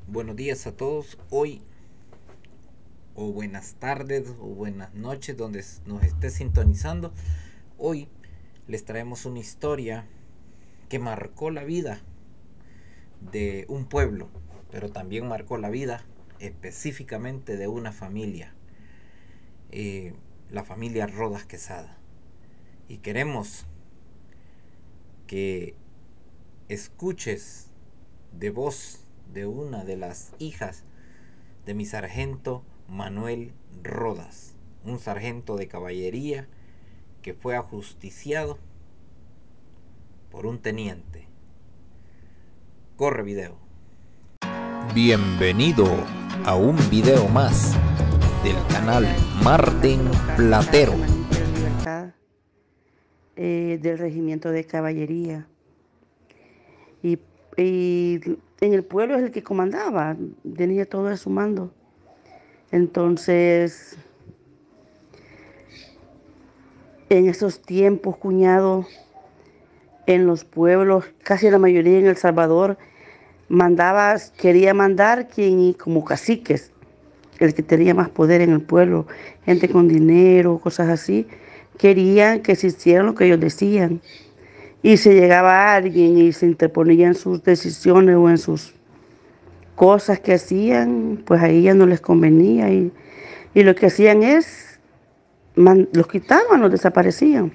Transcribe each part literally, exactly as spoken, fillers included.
Buenos días a todos. Hoy, o buenas tardes, o buenas noches, donde nos esté sintonizando. Hoy les traemos una historia que marcó la vida de un pueblo, pero también marcó la vida específicamente de una familia, eh, la familia Rodas Quesada. Y queremos que escuches de voz de una de las hijas de mi sargento Manuel Rodas, un sargento de caballería que fue ajusticiado por un teniente. Corre video. Bienvenido a un video más del canal Martín Platero. Eh, del regimiento de caballería. Y, y en el pueblo es el que comandaba, tenía todo a su mando. Entonces, en esos tiempos, cuñado, en los pueblos, casi la mayoría en El Salvador, mandaba, quería mandar quien, como caciques, el que tenía más poder en el pueblo, gente con dinero, cosas así, querían que se hicieran lo que ellos decían. Y si llegaba alguien y se interponía en sus decisiones o en sus cosas que hacían, pues a ella no les convenía. Y, y lo que hacían es, man, los quitaban, los desaparecían.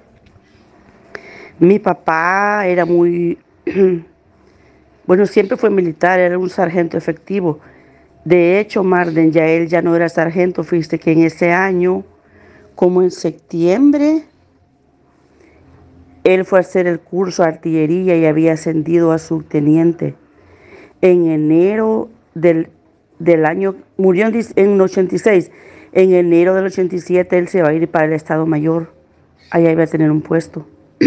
Mi papá era muy, bueno, siempre fue militar, era un sargento efectivo. De hecho, Marden, ya él ya no era sargento, fíjate que en ese año, como en septiembre, él fue a hacer el curso de artillería y había ascendido a subteniente. En enero del, del año, murió en, en ochenta y seis, en enero del ochenta y siete él se va a ir para el Estado Mayor, allá iba a tener un puesto.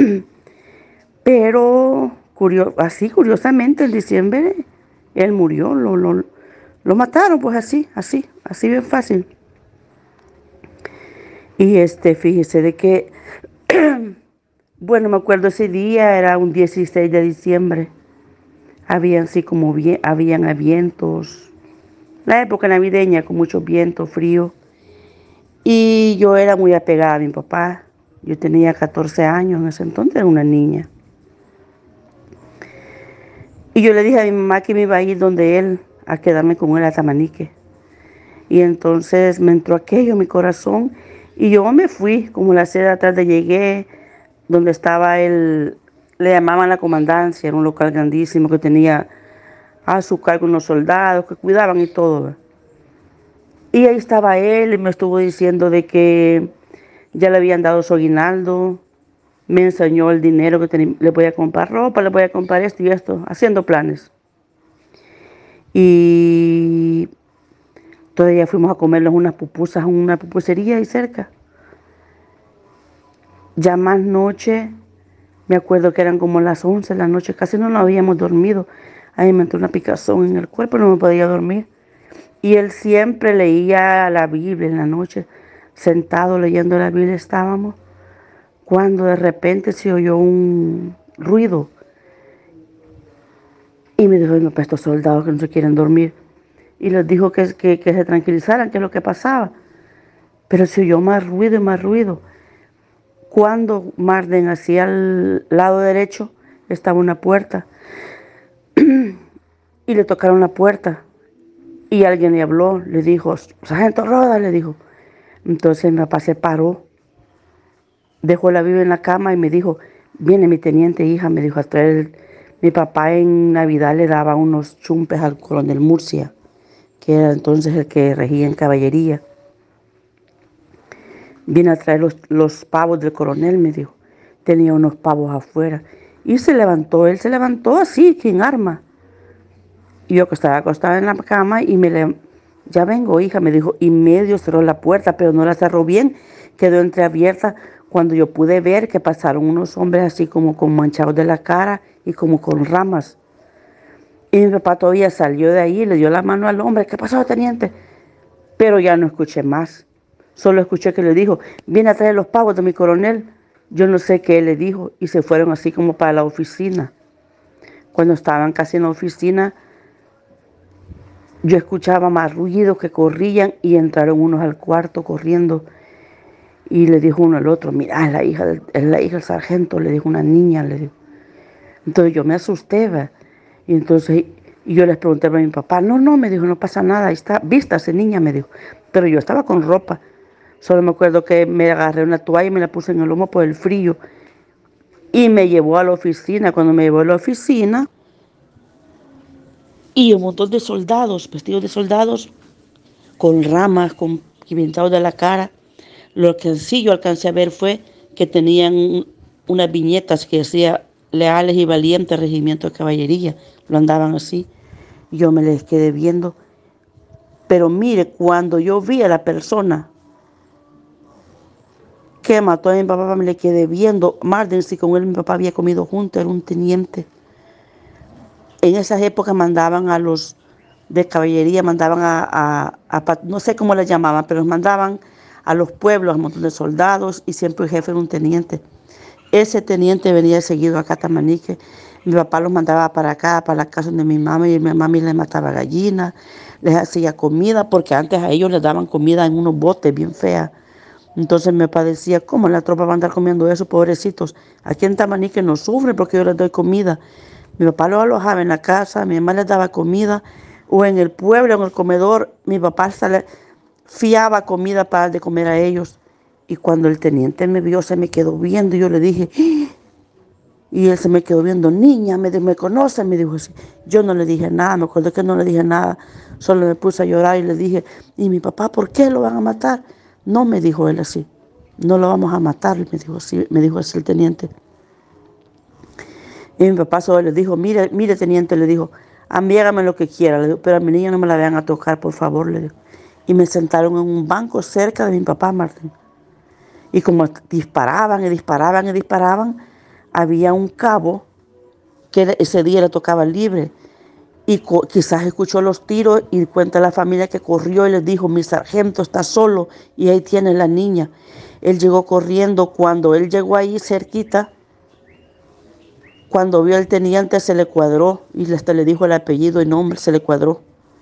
Pero curio, así curiosamente en diciembre él murió, lo, lo, lo mataron pues así, así, así bien fácil. Y este, fíjese de que, bueno, me acuerdo ese día, era un dieciséis de diciembre. Habían así como bien, habían vientos, la época navideña con mucho viento, frío. Y yo era muy apegada a mi papá. Yo tenía catorce años, en ese entonces era una niña. Y yo le dije a mi mamá que me iba a ir donde él, a quedarme con él a Tamanique. Y entonces me entró aquello en mi corazón y yo me fui, como a las seis de la tarde llegué, donde estaba él, le llamaban la comandancia, era un local grandísimo que tenía a su cargo unos soldados que cuidaban y todo. Y ahí estaba él y me estuvo diciendo de que ya le habían dado su aguinaldo, me enseñó el dinero que tenía, le voy a comprar ropa, le voy a comprar esto y esto, haciendo planes. Y todavía fuimos a comernos unas pupusas en una pupusería ahí cerca. Ya más noche, me acuerdo que eran como las once de la noche, casi no nos habíamos dormido. Ahí me entró una picazón en el cuerpo, no me podía dormir. Y él siempre leía la Biblia en la noche, sentado leyendo la Biblia estábamos, cuando de repente se oyó un ruido. Y me dijo, no, pues estos soldados que no se quieren dormir. Y les dijo que, que, que se tranquilizaran, que es lo que pasaba. Pero se oyó más ruido y más ruido. Cuando Marden hacia el lado derecho estaba una puerta. Y le tocaron la puerta. Y alguien le habló, le dijo, sargento Rodas, le dijo. Entonces mi papá se paró, dejó la Biblia en la cama y me dijo, viene mi teniente hija, me dijo a traer. Mi papá en Navidad le daba unos chumpes al coronel Murcia, que era entonces el que regía en caballería. Viene a traer los, los pavos del coronel, me dijo. Tenía unos pavos afuera. Y se levantó, él se levantó así, sin arma. Y yo que estaba acostada en la cama y me le, ya vengo, hija, me dijo, y medio cerró la puerta, pero no la cerró bien, quedó entreabierta. Cuando yo pude ver que pasaron unos hombres así como con manchados de la cara y como con ramas. Y mi papá todavía salió de ahí, le dio la mano al hombre, ¿qué pasó, teniente? Pero ya no escuché más. Solo escuché que le dijo, viene a traer los pavos de mi coronel. Yo no sé qué le dijo y se fueron así como para la oficina. Cuando estaban casi en la oficina, yo escuchaba más ruidos que corrían y entraron unos al cuarto corriendo y le dijo uno al otro, mira, es la hija del, es la hija del sargento, le dijo una niña, le dijo. Entonces yo me asusté, ¿va? Y entonces y yo les pregunté a mi papá, no, no, me dijo, no pasa nada, ahí está, vístase niña, me dijo. Pero yo estaba con ropa, solo me acuerdo que me agarré una toalla y me la puse en el lomo por el frío. Y me llevó a la oficina, cuando me llevó a la oficina, y un montón de soldados, vestidos de soldados, con ramas, con pintados de la cara. Lo que sí yo alcancé a ver fue que tenían unas viñetas que decía leales y valientes regimiento de caballería. Lo andaban así. Yo me les quedé viendo. Pero mire, cuando yo vi a la persona que mató a mi papá, me le quedé viendo. Marden, si con él mi papá había comido junto, era un teniente. En esas épocas mandaban a los de caballería, mandaban a, a, a no sé cómo les llamaban, pero los mandaban a los pueblos, a un montón de soldados, y siempre el jefe era un teniente. Ese teniente venía seguido a Catamanique. Mi papá los mandaba para acá, para la casa de mi mamá, y mi mamá les mataba gallinas, les hacía comida, porque antes a ellos les daban comida en unos botes bien feas. Entonces mi papá decía, ¿cómo la tropa va a andar comiendo eso, pobrecitos? Aquí en Tamanique no sufren porque yo les doy comida. Mi papá los alojaba en la casa, mi mamá les daba comida, o en el pueblo, en el comedor, mi papá sale, fiaba comida para dar de comer a ellos. Y cuando el teniente me vio, se me quedó viendo, y yo le dije, ¡ah! Y él se me quedó viendo, niña, me, me conoce, me dijo así. Yo no le dije nada, me acuerdo que no le dije nada, solo me puse a llorar y le dije, ¿y mi papá por qué lo van a matar? No, me dijo él así, no lo vamos a matar, me dijo así, me dijo así el teniente. Y mi papá solo le dijo, mire, mire teniente, le dijo, a mí hágame lo que quiera, le dijo, pero a mi niña no me la vayan a tocar, por favor, le dijo. Y me sentaron en un banco cerca de mi papá, Martín. Y como disparaban y disparaban y disparaban, había un cabo que ese día le tocaba libre. Y quizás escuchó los tiros y cuenta la familia que corrió y les dijo, mi sargento está solo y ahí tiene la niña. Él llegó corriendo. Cuando él llegó ahí cerquita, cuando vio al teniente se le cuadró y hasta le dijo el apellido y nombre, se le cuadró.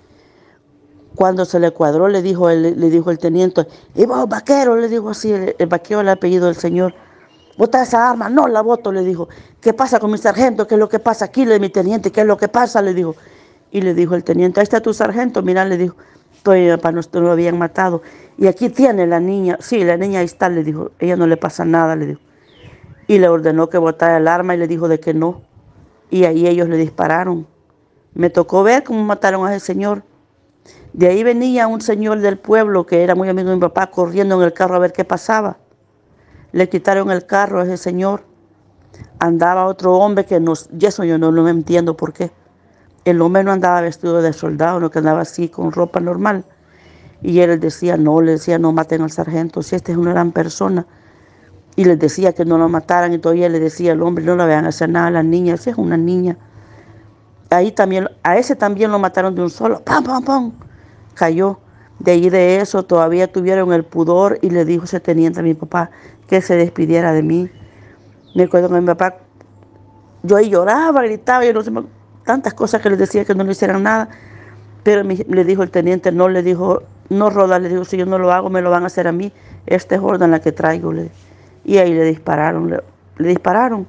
Cuando se le cuadró le dijo el, le dijo el teniente, y vos vaquero, le dijo así, el, el vaquero el apellido del señor. Bota esa arma, no la boto, le dijo. ¿Qué pasa con mi sargento? ¿Qué es lo que pasa aquí? Le dijo mi teniente, ¿qué es lo que pasa? Le dijo. Y le dijo el teniente, ahí está tu sargento, mira, le dijo, pues para nosotros lo habían matado. Y aquí tiene la niña, sí, la niña ahí está, le dijo, ella no le pasa nada, le dijo. Y le ordenó que botara el arma y le dijo de que no. Y ahí ellos le dispararon. Me tocó ver cómo mataron a ese señor. De ahí venía un señor del pueblo que era muy amigo de mi papá corriendo en el carro a ver qué pasaba. Le quitaron el carro a ese señor. Andaba otro hombre que nos, y eso yo no, no me entiendo por qué. El hombre no andaba vestido de soldado, no, que andaba así con ropa normal. Y él decía, no, le decía, no maten al sargento, si esta es una gran persona. Y les decía que no lo mataran, y todavía le decía al hombre, no le vayan a hacer nada a la niña, si es una niña. Ahí también, a ese también lo mataron de un solo, pam, pam, pam, cayó. De ahí de eso todavía tuvieron el pudor y le dijo ese teniente a mi papá que se despidiera de mí. Me acuerdo que mi papá, yo ahí lloraba, gritaba, yo no sé, tantas cosas que les decía que no le hicieran nada. Pero mi, le dijo el teniente, no, le dijo, no Roda, le dijo, si yo no lo hago, me lo van a hacer a mí. Esta es orden la que traigo. Le, y ahí le dispararon, le, le dispararon.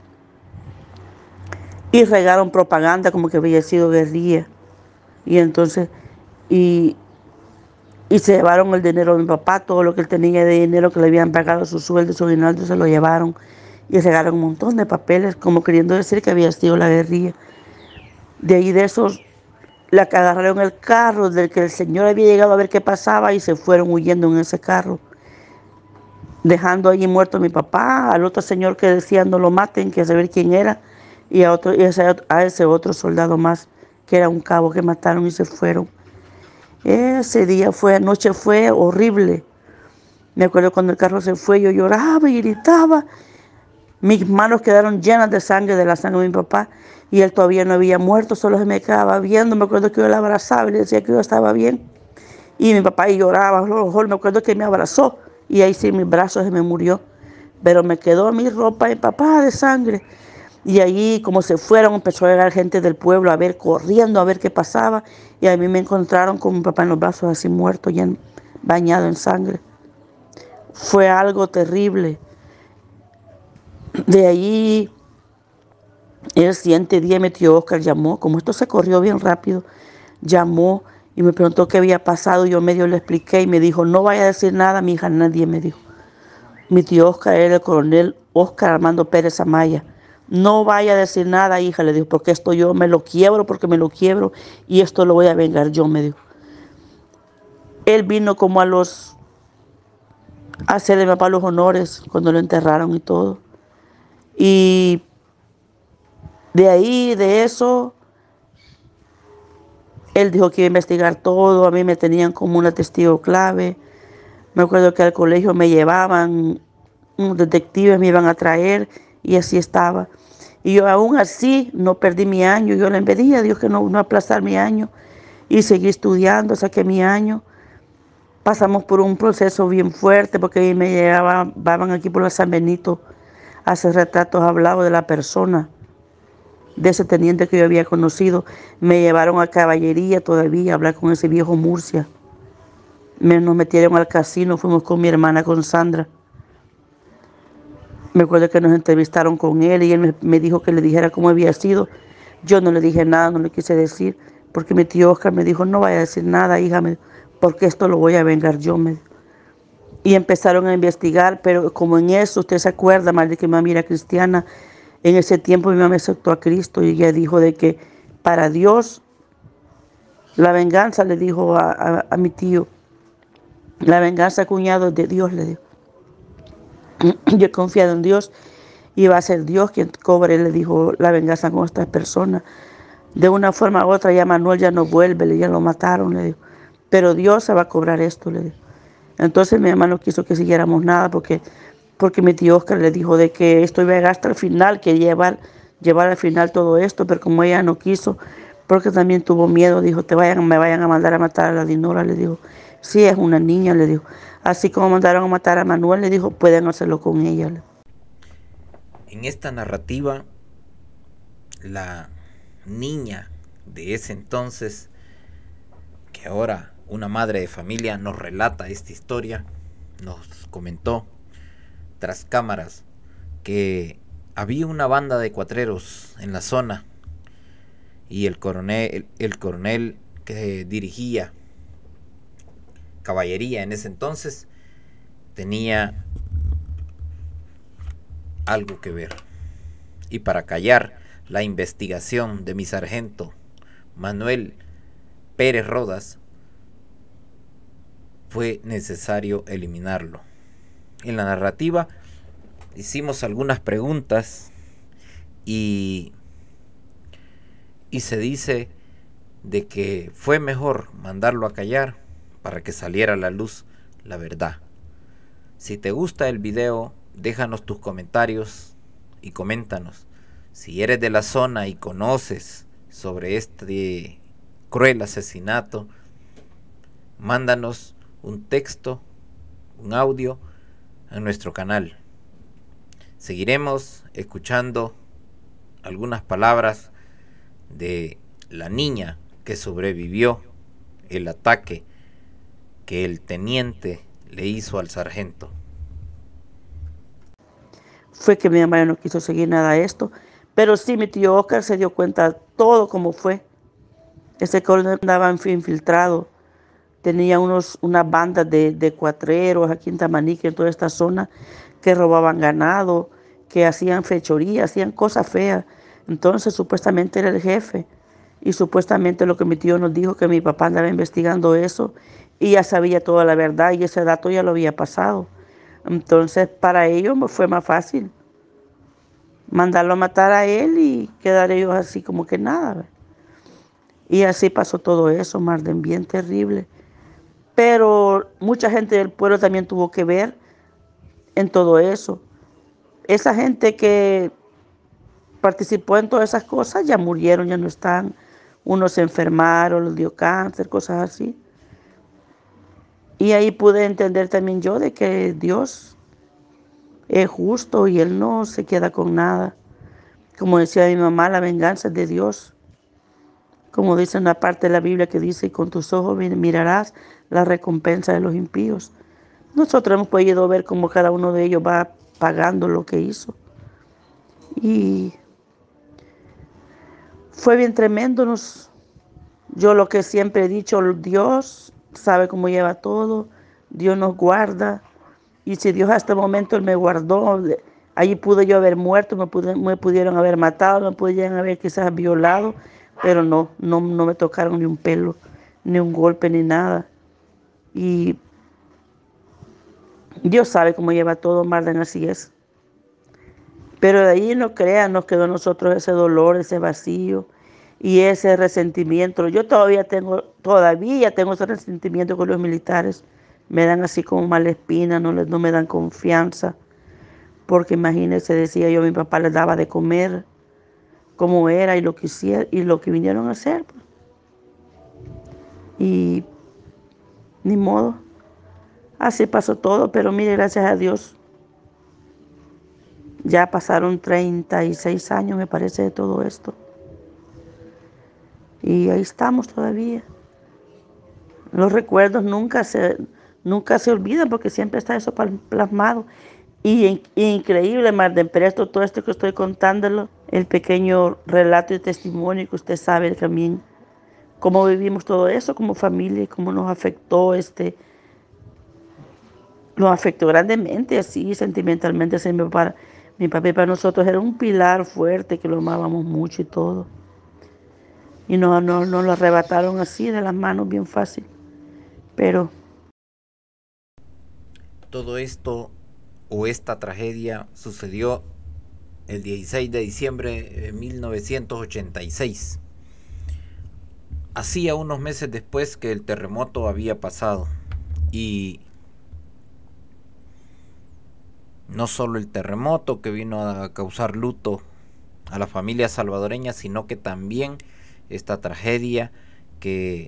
Y regaron propaganda como que había sido guerrilla. Y entonces, y, y se llevaron el dinero de mi papá, todo lo que él tenía de dinero que le habían pagado su sueldo, su aguinaldo, se lo llevaron. Y regaron un montón de papeles, como queriendo decir que había sido la guerrilla. De ahí de esos, la que agarraron el carro del que el señor había llegado a ver qué pasaba y se fueron huyendo en ese carro, dejando allí muerto a mi papá, al otro señor que decía no lo maten, que saber quién era, y a, otro, y a, ese, a ese otro soldado más, que era un cabo que mataron y se fueron. Ese día fue, anoche fue horrible. Me acuerdo cuando el carro se fue, yo lloraba y gritaba. Mis manos quedaron llenas de sangre, de la sangre de mi papá, y él todavía no había muerto, solo se me quedaba viendo. Me acuerdo que yo le abrazaba y le decía que yo estaba bien. Y mi papá y lloraba, me acuerdo que me abrazó, y ahí sí mis brazos se me murió. Pero me quedó mi ropa, mi papá, de sangre. Y allí, como se fueron, empezó a llegar gente del pueblo a ver, corriendo a ver qué pasaba. Y a mí me encontraron con mi papá en los brazos, así muerto, ya en- bañado en sangre. Fue algo terrible. De allí, el siguiente día mi tío Oscar llamó, como esto se corrió bien rápido, llamó y me preguntó qué había pasado. Yo medio le expliqué y me dijo, no vaya a decir nada, mi hija, nadie me dijo. Mi tío Oscar era el coronel Oscar Armando Pérez Amaya. No vaya a decir nada, hija, le dijo, porque esto yo me lo quiebro, porque me lo quiebro, y esto lo voy a vengar yo, me dijo. Él vino como a los, a hacerle a mi papá los honores cuando lo enterraron y todo. Y de ahí, de eso, él dijo que iba a investigar todo. A mí me tenían como una testigo clave. Me acuerdo que al colegio me llevaban, unos detectives me iban a traer y así estaba. Y yo aún así no perdí mi año. Yo le pedí a Dios que no, no aplazar mi año y seguí estudiando, saqué mi año. Pasamos por un proceso bien fuerte porque me llevaban aquí por la San Benito a hacer retratos hablados de la persona, de ese teniente que yo había conocido. Me llevaron a caballería todavía a hablar con ese viejo Murcia. Me, nos metieron al casino, fuimos con mi hermana, con Sandra. Me acuerdo que nos entrevistaron con él y él me, me dijo que le dijera cómo había sido. Yo no le dije nada, no le quise decir, porque mi tío Oscar me dijo, no vaya a decir nada, hija, me, porque esto lo voy a vengar yo. Me, y empezaron a investigar, pero como en eso, usted se acuerda, más de que mi mamá era cristiana, en ese tiempo mi mamá aceptó a Cristo y ella dijo de que para Dios, la venganza, le dijo a, a, a mi tío, la venganza, cuñado, de Dios, le dijo. Yo he confiado en Dios y va a ser Dios quien cobre, le dijo, la venganza con estas personas. De una forma u otra ya Manuel ya no vuelve, ya lo mataron, le dijo. Pero Dios se va a cobrar esto, le dijo. Entonces mi mamá no quiso que siguiéramos nada porque, porque mi tío Oscar le dijo de que esto iba a llegar hasta el final, que llevar, llevar al final todo esto, pero como ella no quiso, porque también tuvo miedo, dijo, te vayan, me vayan a mandar a matar a la Dinora, le dijo. Sí, es una niña, le dijo. Así como mandaron a matar a Manuel, le dijo, pueden hacerlo con ella. Le. En esta narrativa, la niña de ese entonces, que ahora una madre de familia nos relata esta historia, nos comentó tras cámaras que había una banda de cuatreros en la zona y el coronel, el, el coronel que dirigía caballería en ese entonces tenía algo que ver. Y para callar la investigación de mi sargento Manuel Pérez Rodas, fue necesario eliminarlo. En la narrativa hicimos algunas preguntas y, y se dice de que fue mejor mandarlo a callar para que saliera a la luz la verdad. Si te gusta el video, déjanos tus comentarios y coméntanos. Si eres de la zona y conoces sobre este cruel asesinato, mándanos un texto, un audio a nuestro canal. Seguiremos escuchando algunas palabras de la niña que sobrevivió el ataque que el teniente le hizo al sargento. Fue que mi mamá no quiso seguir nada de esto, pero sí mi tío Oscar se dio cuenta de todo como fue. Ese coronel andaba infiltrado, tenía unos, unas bandas de, de cuatreros aquí en Tamanique, en toda esta zona, que robaban ganado, que hacían fechoría, hacían cosas feas. Entonces supuestamente era el jefe. Y supuestamente lo que mi tío nos dijo, que mi papá andaba investigando eso y ya sabía toda la verdad y ese dato ya lo había pasado. Entonces para ellos fue más fácil mandarlo a matar a él y quedar ellos así como que nada. Y así pasó todo eso, Marden, bien terrible. Pero mucha gente del pueblo también tuvo que ver en todo eso. Esa gente que participó en todas esas cosas ya murieron, ya no están. Unos se enfermaron, les dio cáncer, cosas así. Y ahí pude entender también yo de que Dios es justo y Él no se queda con nada. Como decía mi mamá, la venganza es de Dios. Como dice una parte de la Biblia que dice, con tus ojos mirarás la recompensa de los impíos. Nosotros hemos podido ver cómo cada uno de ellos va pagando lo que hizo. Y fue bien tremendo. Nos, yo lo que siempre he dicho, Dios sabe cómo lleva todo. Dios nos guarda. Y si Dios hasta el momento Él me guardó, allí pude yo haber muerto, me, pude, me pudieron haber matado, me pudieron haber quizás violado, pero no, no, no me tocaron ni un pelo, ni un golpe, ni nada. Y Dios sabe cómo lleva todo, Marden, así es. Pero de ahí no crean, nos quedó a nosotros ese dolor, ese vacío y ese resentimiento. Yo todavía tengo, todavía tengo ese resentimiento con los militares. Me dan así como mala espina, no, les, no me dan confianza. Porque imagínense, decía yo, mi papá les daba de comer, como era y lo que hicieron, y lo que vinieron a hacer. Pues. Y ni modo. Así pasó todo, pero mire, gracias a Dios. Ya pasaron treinta y seis años, me parece, de todo esto. Y ahí estamos todavía. Los recuerdos nunca se, nunca se olvidan porque siempre está eso plasmado. Y, y increíble, Marden, pero esto, todo esto que estoy contándolo, el pequeño relato y testimonio que usted sabe también, cómo vivimos todo eso como familia y cómo nos afectó, este, nos afectó grandemente, así, sentimentalmente. Así, mi papá, mi papá para nosotros era un pilar fuerte que lo amábamos mucho y todo. Y nos, nos, nos lo arrebataron así de las manos bien fácil. Pero todo esto o esta tragedia sucedió el dieciséis de diciembre de mil novecientos ochenta y seis. Hacía unos meses después que el terremoto había pasado. Y no solo el terremoto que vino a causar luto a la familia salvadoreña, sino que también esta tragedia que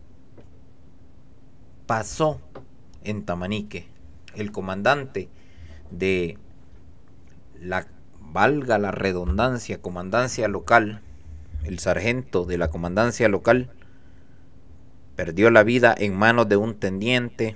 pasó en Tamanique. El comandante de la, valga la redundancia, comandancia local, el sargento de la comandancia local, perdió la vida en manos de un teniente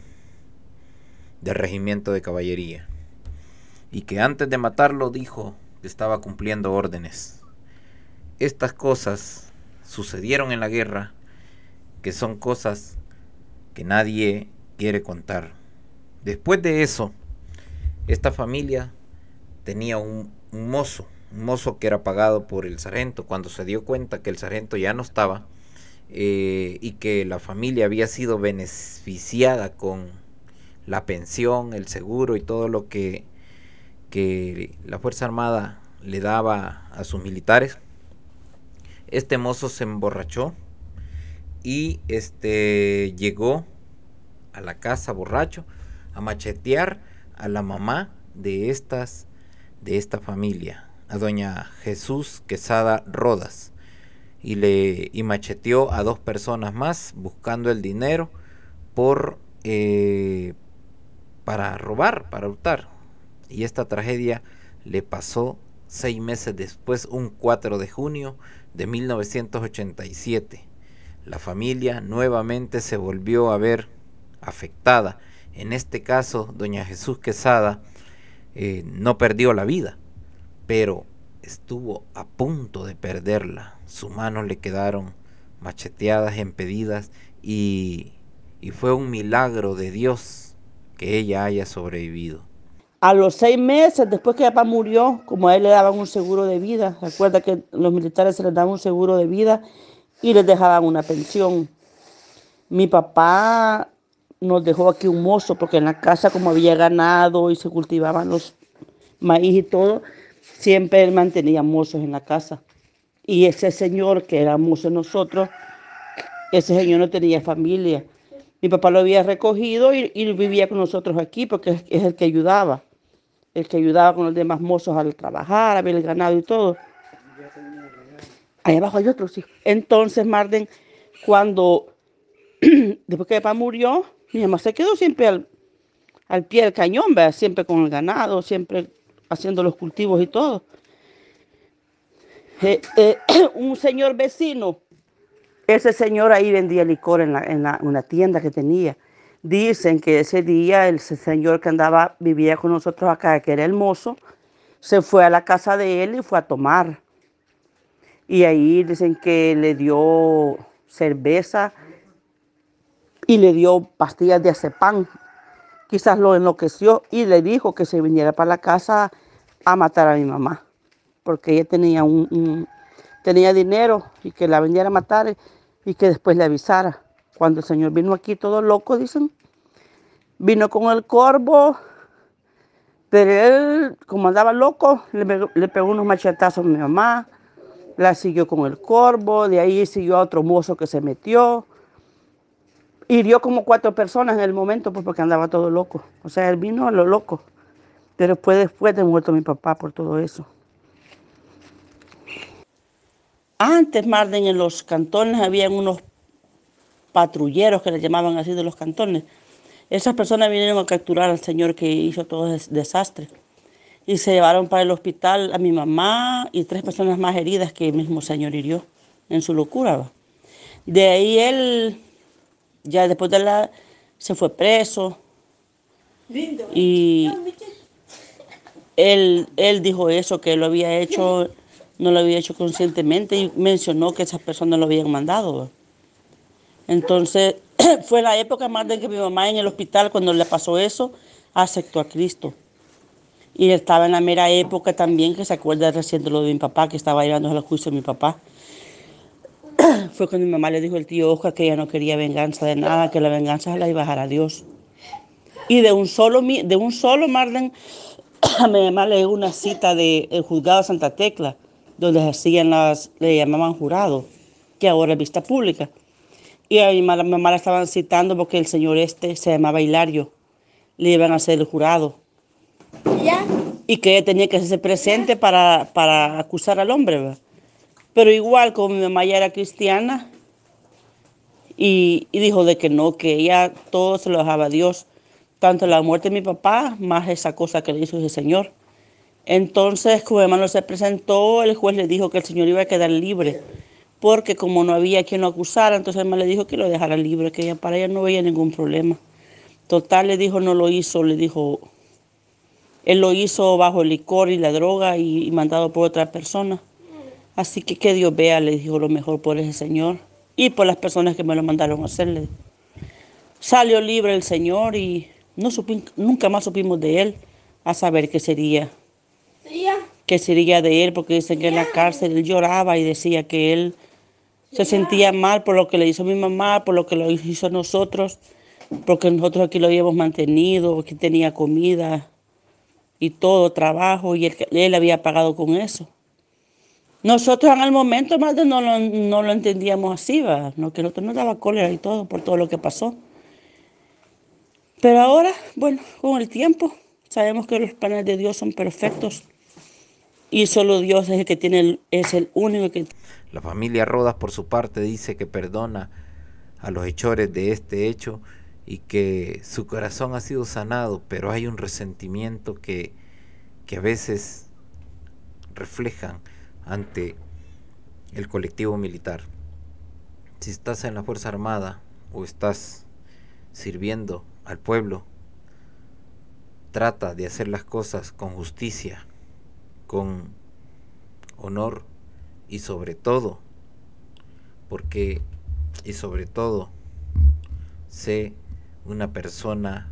del regimiento de caballería. Y que antes de matarlo dijo que estaba cumpliendo órdenes. Estas cosas sucedieron en la guerra, que son cosas que nadie quiere contar. Después de eso, esta familia tenía un, un mozo, un mozo que era pagado por el sargento. Cuando se dio cuenta que el sargento ya no estaba eh, y que la familia había sido beneficiada con la pensión, el seguro y todo lo que, que la Fuerza Armada le daba a sus militares, este mozo se emborrachó y este llegó a la casa borracho a machetear a la mamá de estas de esta familia, a doña Jesús Quesada Rodas, y le y macheteó a dos personas más buscando el dinero por eh, para robar, para hurtar. Y esta tragedia le pasó seis meses después, un cuatro de junio de mil novecientos ochenta y siete. La familia nuevamente se volvió a ver afectada. En este caso, doña Jesús Quesada eh, no perdió la vida, pero estuvo a punto de perderla. Sus manos le quedaron macheteadas, impedidas, y, y fue un milagro de Dios que ella haya sobrevivido. A los seis meses, después que papá murió, como a él le daban un seguro de vida, recuerda que los militares se les daban un seguro de vida y les dejaban una pensión. Mi papá nos dejó aquí un mozo, porque en la casa, como había ganado y se cultivaban los maíz y todo, siempre él mantenía mozos en la casa. Y ese señor que era mozo de nosotros, ese señor no tenía familia. Mi papá lo había recogido y, y vivía con nosotros aquí, porque es, es el que ayudaba. El que ayudaba con los demás mozos al trabajar, a ver el ganado y todo. Ahí abajo hay otros hijos. Entonces, Marden, cuando, después que papá murió, mi mamá se quedó siempre al, al pie del cañón, ¿verdad? Siempre con el ganado, siempre haciendo los cultivos y todo. eh, eh, un señor vecino, ese señor ahí vendía licor en, la, en la, una tienda que tenía. Dicen que ese día el señor que andaba, vivía con nosotros acá, que era el mozo, se fue a la casa de él y fue a tomar. Y ahí dicen que le dio cerveza y le dio pastillas de azepam. Quizás lo enloqueció y le dijo que se viniera para la casa a matar a mi mamá. Porque ella tenía, un, un, tenía dinero y que la viniera a matar y que después le avisara. Cuando el señor vino aquí todo loco, dicen, vino con el corvo, pero él, como andaba loco, le, le pegó unos machetazos a mi mamá, la siguió con el corvo, de ahí siguió a otro mozo que se metió, hirió como cuatro personas en el momento, pues porque andaba todo loco. O sea, él vino a lo loco, pero fue después de muerto mi papá por todo eso. Antes, Marden, en los cantones habían unos patrulleros que les llamaban así de los cantones. Esas personas vinieron a capturar al señor que hizo todo ese desastre. Y se llevaron para el hospital a mi mamá y tres personas más heridas que el mismo señor hirió en su locura. ¿Va? De ahí él, ya después de la, se fue preso. Y él, él dijo eso, que lo había hecho, no lo había hecho conscientemente y mencionó que esas personas lo habían mandado. ¿Va? Entonces, fue la época más de que mi mamá en el hospital, cuando le pasó eso, aceptó a Cristo. Y estaba en la mera época también, que se acuerda recién de lo de mi papá, que estaba llevando al juicio de mi papá. Fue cuando mi mamá le dijo al tío Oscar que ella no quería venganza de nada, que la venganza se la iba a dejar a Dios. Y de un solo, de un solo Marden, a mi mamá le dio una cita del juzgado de Santa Tecla, donde se hacían las, le llamaban jurado, que ahora es vista pública. Y a mi mamá, mi mamá la estaban citando porque el señor este se llamaba Hilario. Le iban a hacer el jurado. ¿Ya? Y que ella tenía que hacerse presente para, para acusar al hombre. ¿Verdad? Pero igual, como mi mamá ya era cristiana, y, y dijo de que no, que ella todo se lo dejaba a Dios. Tanto la muerte de mi papá, más esa cosa que le hizo ese señor. Entonces, como mi hermano se presentó, el juez le dijo que el señor iba a quedar libre. Porque como no había quien lo acusara, entonces el hermano le dijo que lo dejara libre, que ella, para ella no veía ningún problema. Total, le dijo, no lo hizo, le dijo, él lo hizo bajo el licor y la droga y, y mandado por otra persona. Así que que Dios vea, le dijo, lo mejor por ese señor y por las personas que me lo mandaron a hacerle. Salió libre el señor y no supi, nunca más supimos de él, a saber qué sería. Qué sería de él, porque dicen que en la cárcel él lloraba y decía que él se sentía mal por lo que le hizo a mi mamá, por lo que lo hizo a nosotros, porque nosotros aquí lo habíamos mantenido, aquí tenía comida y todo, trabajo, y él, él había pagado con eso. Nosotros en el momento más de no lo, no lo entendíamos así, ¿va? No, que nosotros nos daba cólera y todo por todo lo que pasó. Pero ahora, bueno, con el tiempo, sabemos que los planes de Dios son perfectos y solo Dios es el que tiene, el, es el único que... La familia Rodas, por su parte, dice que perdona a los hechores de este hecho y que su corazón ha sido sanado, pero hay un resentimiento que, que a veces reflejan ante el colectivo militar. Si estás en la Fuerza Armada o estás sirviendo al pueblo, trata de hacer las cosas con justicia, con honor y sobre todo, porque y sobre todo, sé una persona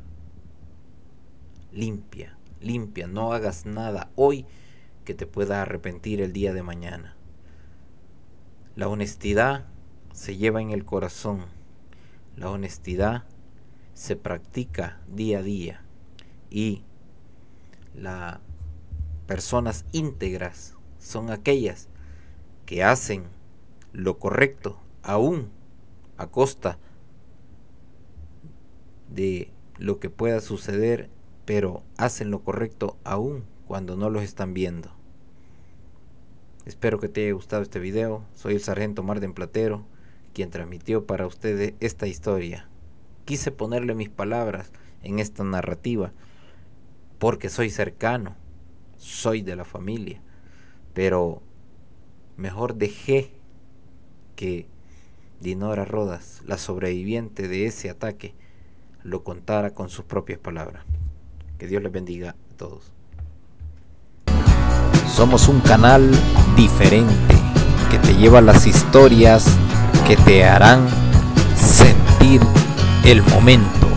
limpia, limpia, no hagas nada hoy que te pueda arrepentir el día de mañana. La honestidad se lleva en el corazón, la honestidad se practica día a día y las personas íntegras son aquellas que hacen lo correcto aún a costa de lo que pueda suceder, pero hacen lo correcto aún cuando no los están viendo. Espero que te haya gustado este video. Soy el sargento Marden Platero, quien transmitió para ustedes esta historia. Quise ponerle mis palabras en esta narrativa porque soy cercano, soy de la familia, pero mejor dejé que Dinora Rodas, la sobreviviente de ese ataque, lo contara con sus propias palabras. Que Dios les bendiga a todos. Somos un canal diferente que te lleva las historias que te harán sentir el momento.